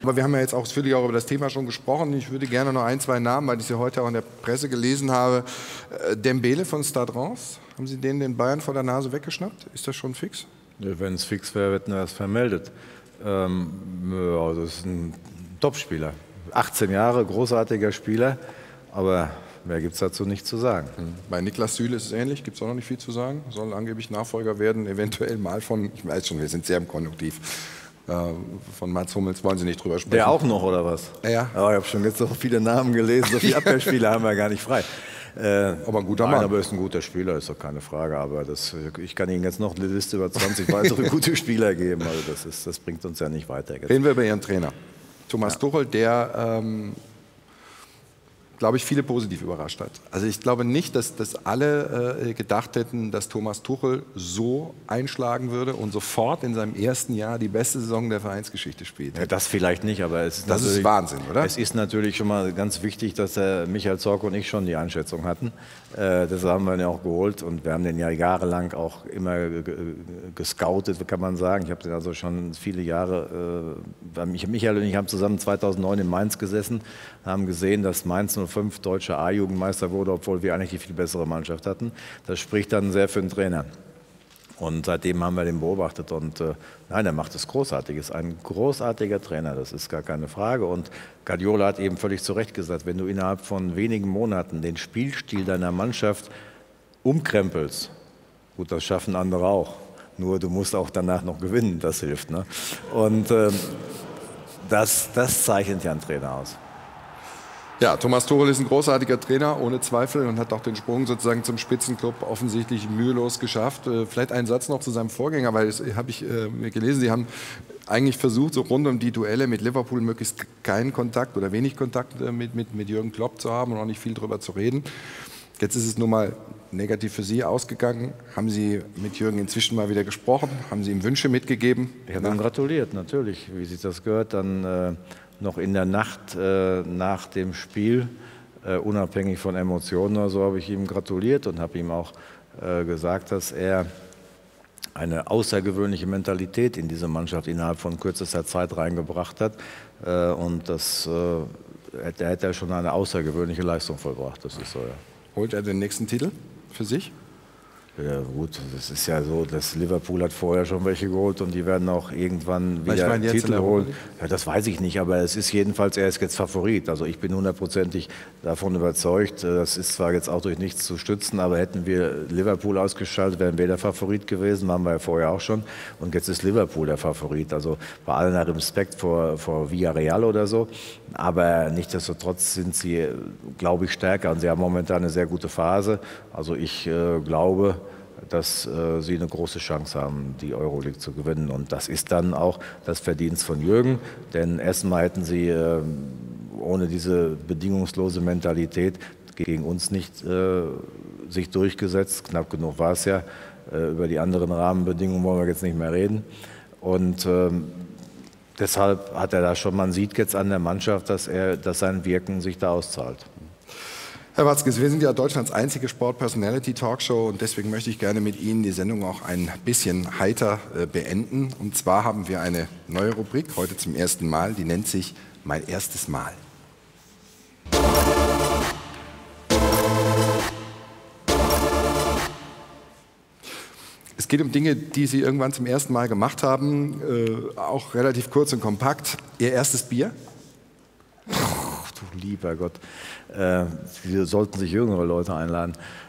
Aber wir haben ja jetzt ausführlich auch über das Thema schon gesprochen. Ich würde gerne noch ein, zwei Namen, weil ich sie heute auch in der Presse gelesen habe. Dembele von Stade Reims, haben Sie den Bayern vor der Nase weggeschnappt? Ist das schon fix? Wenn es fix wäre, hätten wir das vermeldet. Ja, das ist ein Topspieler. 18 Jahre, großartiger Spieler, aber mehr gibt es dazu nicht zu sagen. Bei Niklas Süle ist es ähnlich, gibt es auch noch nicht viel zu sagen. Soll angeblich Nachfolger werden, eventuell mal von, ich weiß schon, wir sind sehr im Konjunktiv, von Mats Hummels, wollen Sie nicht drüber sprechen. Der auch noch, oder was? Ja. Oh, ich habe schon jetzt so viele Namen gelesen, so viele Abwehrspieler haben wir gar nicht frei. Aber ein guter Mann. Mann. Aber ist ein guter Spieler, ist doch keine Frage. Aber ich kann Ihnen jetzt noch eine Liste über 20 weitere gute Spieler geben. Also das bringt uns ja nicht weiter. Reden wir über Ihren Trainer, Thomas Tuchel, der, glaube ich, viele positiv überrascht hat. Also ich glaube nicht, dass alle gedacht hätten, dass Thomas Tuchel so einschlagen würde und sofort in seinem ersten Jahr die beste Saison der Vereinsgeschichte spielt. Ja, das vielleicht nicht, aber das ist Wahnsinn, oder? Es ist natürlich schon mal ganz wichtig, dass Michael Zorc und ich schon die Einschätzung hatten. Das haben wir ihn ja auch geholt und wir haben den ja jahrelang auch immer gescoutet, kann man sagen. Ich habe den also schon viele Jahre, Michael und ich haben zusammen 2009 in Mainz gesessen, haben gesehen, dass Mainz 05 deutscher A-Jugendmeister wurde, obwohl wir eigentlich die viel bessere Mannschaft hatten. Das spricht dann sehr für den Trainer. Und seitdem haben wir den beobachtet und nein, er macht es großartig. Ist ein großartiger Trainer, das ist gar keine Frage. Und Guardiola hat eben völlig zu Recht gesagt, wenn du innerhalb von wenigen Monaten den Spielstil deiner Mannschaft umkrempelst, gut, das schaffen andere auch. Nur du musst auch danach noch gewinnen, das hilft. Ne? Und das zeichnet ja einen Trainer aus. Ja, Thomas Tuchel ist ein großartiger Trainer, ohne Zweifel, und hat auch den Sprung sozusagen zum Spitzenklub offensichtlich mühelos geschafft. Vielleicht einen Satz noch zu seinem Vorgänger, weil das habe ich gelesen, Sie haben eigentlich versucht, so rund um die Duelle mit Liverpool möglichst keinen Kontakt oder wenig Kontakt mit Jürgen Klopp zu haben und auch nicht viel darüber zu reden. Jetzt ist es nun mal negativ für Sie ausgegangen. Haben Sie mit Jürgen inzwischen mal wieder gesprochen? Haben Sie ihm Wünsche mitgegeben? Ich habe ihm gratuliert, natürlich, wie sich das gehört. Dann noch in der Nacht nach dem Spiel, unabhängig von Emotionen oder so, habe ich ihm gratuliert und habe ihm auch gesagt, dass er eine außergewöhnliche Mentalität in diese Mannschaft innerhalb von kürzester Zeit reingebracht hat. Und das hätte er schon eine außergewöhnliche Leistung vollbracht. Das ist so, ja. Holt er den nächsten Titel für sich? Ja gut, das ist ja so, dass Liverpool hat vorher schon welche geholt und die werden auch irgendwann wieder einen Titel holen. Ja, das weiß ich nicht, aber es ist jedenfalls, er ist jetzt Favorit. Also ich bin hundertprozentig davon überzeugt, das ist zwar jetzt auch durch nichts zu stützen, aber hätten wir Liverpool ausgeschaltet, wären wir der Favorit gewesen, waren wir ja vorher auch schon. Und jetzt ist Liverpool der Favorit, also bei allem Respekt vor Villarreal oder so. Aber nichtsdestotrotz sind sie, glaube ich, stärker und sie haben momentan eine sehr gute Phase. Also ich glaube, dass sie eine große Chance haben, die Euroleague zu gewinnen. Und das ist dann auch das Verdienst von Jürgen, denn erstmal hätten sie ohne diese bedingungslose Mentalität gegen uns nicht sich durchgesetzt. Knapp genug war es ja. Über die anderen Rahmenbedingungen wollen wir jetzt nicht mehr reden. Und deshalb hat er da schon, man sieht jetzt an der Mannschaft, dass sein Wirken sich da auszahlt. Herr Watzke, wir sind ja Deutschlands einzige Sport-Personality-Talkshow und deswegen möchte ich gerne mit Ihnen die Sendung auch ein bisschen heiter beenden. Und zwar haben wir eine neue Rubrik, heute zum ersten Mal, die nennt sich Mein erstes Mal. Es geht um Dinge, die Sie irgendwann zum ersten Mal gemacht haben, auch relativ kurz und kompakt. Ihr erstes Bier? Du lieber Gott, wir sollten sich jüngere Leute einladen.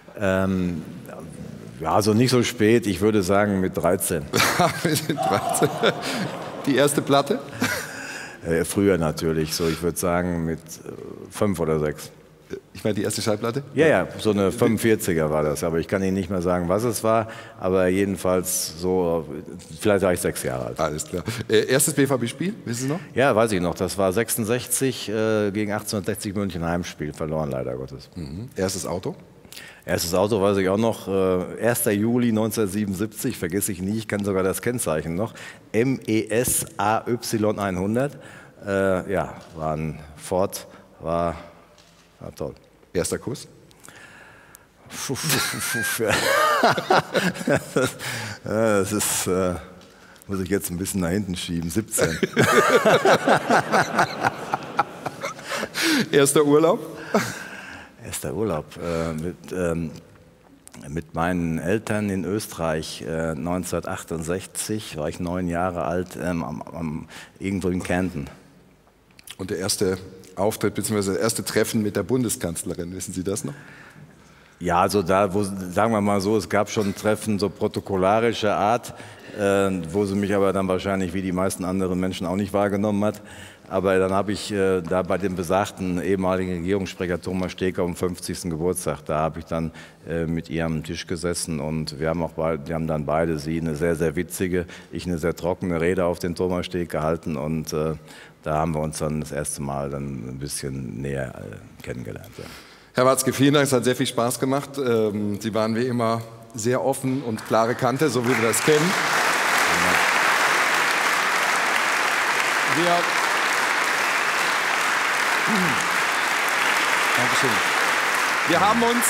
Ja, also nicht so spät, ich würde sagen mit 13. Mit 13. Die erste Platte? Früher natürlich, so ich würde sagen mit 5 oder 6. Ich meine die erste Schallplatte? Ja, ja, so eine 45er war das, aber ich kann Ihnen nicht mehr sagen, was es war, aber jedenfalls so, vielleicht war ich 6 Jahre alt. Alles klar. Erstes BVB-Spiel, wissen Sie noch? Ja, weiß ich noch, das war 66 gegen 1860 München Heimspiel, verloren leider Gottes. Mhm. Erstes Auto? Erstes Auto weiß ich auch noch, 1. Juli 1977, vergesse ich nie, ich kann sogar das Kennzeichen noch, MES AY 100, ja, war ein Ford, war toll. Erster Kuss? Das ist Muss ich jetzt ein bisschen nach hinten schieben, 17. Erster Urlaub? Erster Urlaub mit meinen Eltern in Österreich 1968, war ich 9 Jahre alt, irgendwo in Kärnten. Und der erste Auftritt bzw. das erste Treffen mit der Bundeskanzlerin, wissen Sie das noch? Ja, also sagen wir mal so, es gab schon Treffen so protokollarischer Art, wo sie mich aber dann wahrscheinlich wie die meisten anderen Menschen auch nicht wahrgenommen hat. Aber dann habe ich da bei dem besagten ehemaligen Regierungssprecher Thomas Steker am 50. Geburtstag, da habe ich dann mit ihr am Tisch gesessen und wir haben dann beide, sie eine sehr, sehr witzige, ich eine sehr trockene Rede auf den Thomas Steker gehalten und da haben wir uns dann das erste Mal dann ein bisschen näher kennengelernt. Ja. Herr Watzke, vielen Dank, es hat sehr viel Spaß gemacht. Sie waren wie immer sehr offen und klare Kante, so wie wir das kennen. Dankeschön. Wir haben uns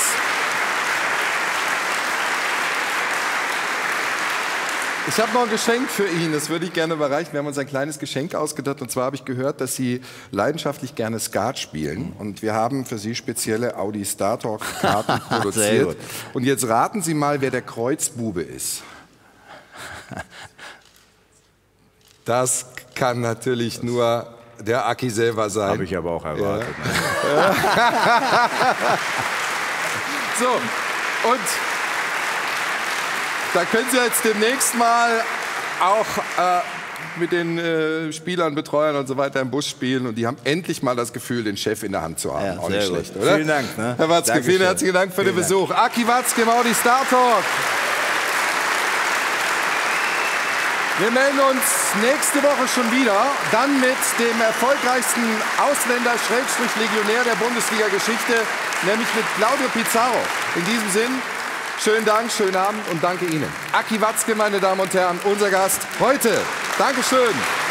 ich habe noch ein Geschenk für ihn, das würde ich gerne überreichen. Wir haben uns ein kleines Geschenk ausgedacht und zwar habe ich gehört, dass Sie leidenschaftlich gerne Skat spielen und wir haben für Sie spezielle Audi Startalk Karten produziert. Und jetzt raten Sie mal, wer der Kreuzbube ist. Das kann natürlich nur der Aki selber sein. Habe ich aber auch erwartet. Ja. So, und da können Sie jetzt demnächst mal auch mit den Spielern, Betreuern und so weiter im Bus spielen und die haben endlich mal das Gefühl, den Chef in der Hand zu haben. Ja, auch nicht schlecht, oder? Vielen Dank. Ne? Herr Watzke, vielen herzlichen Dank für den Besuch. Aki Watzke im Audi Startalk. Wir melden uns nächste Woche schon wieder, dann mit dem erfolgreichsten Ausländer-Legionär der Bundesliga-Geschichte, nämlich mit Claudio Pizarro. In diesem Sinn, schönen Dank, schönen Abend und danke Ihnen. Aki Watzke, meine Damen und Herren, unser Gast heute. Dankeschön.